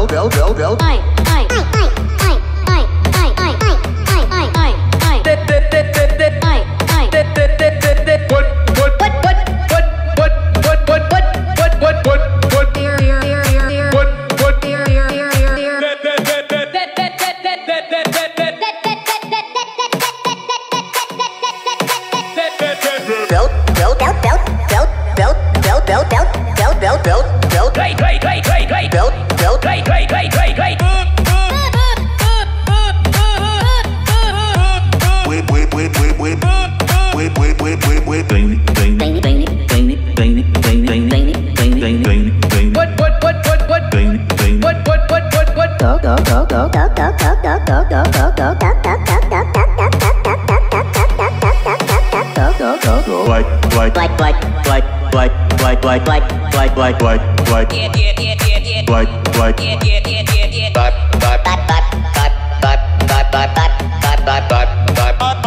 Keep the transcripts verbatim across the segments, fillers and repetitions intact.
belt, belt, belt. I, I, I, I, I, I, I, I, I, I, I, I. That, that, that, that, that. I, I. That, that, that, that, that. What, what, what, what, what, what, what, what, what, what, what, what. Here, here, here, here, here. What, what. Here, here, here, here, here. That, that, that, that, that, that, that, that, that, that, that, that. Belt, belt, belt, belt, belt, belt, belt, belt, belt, belt, belt, belt. Right, right, right, right, right. Belt, belt, right, right, right, right, right. Wait, wait, wait, wait, wait. Wait, wait, wait, wait, wait. Bang it, bang it, bang it, bang it, bang it, bang it, bang it, bang it, bang it, bang it, bang it. What, what, what, what, what? Bang it, bang it. What, what, what, what, what? Go, go, go, go, go, go, go, go, go, go, go, go, go, go, go, go, go, go, go. White, white, white, white, white, white, white, white, white, white, white, white. Yeah, yeah, yeah, yeah, yeah. White, white. Yeah, yeah, yeah, yeah, yeah. Bye, bye, bye, bye, bye, bye, bye, bye, bye, bye, bye, bye, bye.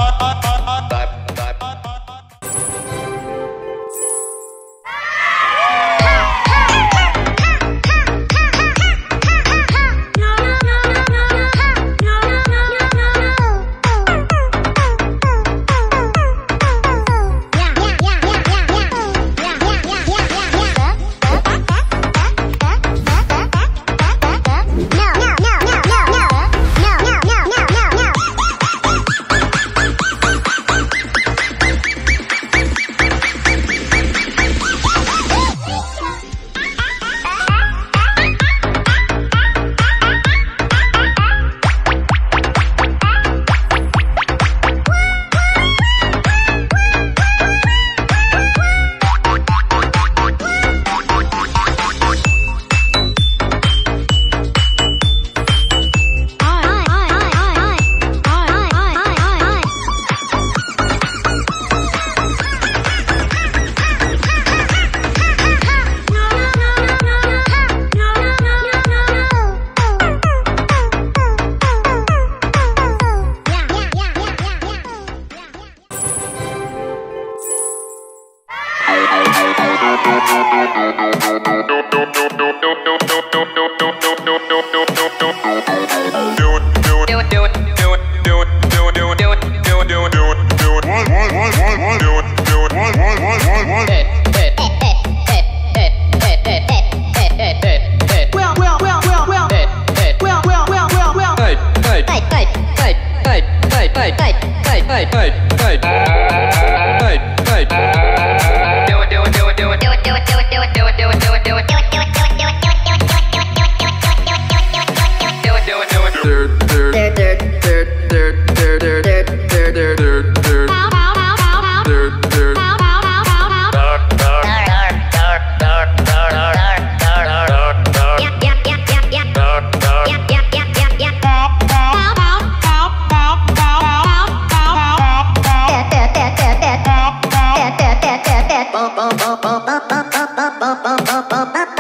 Bum bum bum bum bum bum bum bum bum bum bum.